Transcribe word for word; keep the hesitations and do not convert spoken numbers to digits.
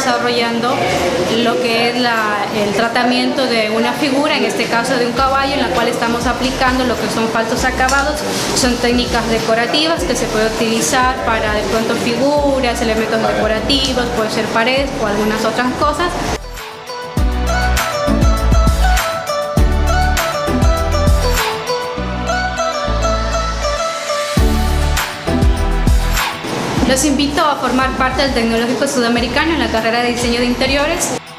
desarrollando lo que es la, el tratamiento de una figura, en este caso de un caballo, en la cual estamos aplicando lo que son falsos acabados. Son técnicas decorativas que se puede utilizar para de pronto figuras, elementos decorativos, puede ser paredes o algunas otras cosas. Los invito a formar parte del Tecnológico Sudamericano en la carrera de Diseño de Interiores.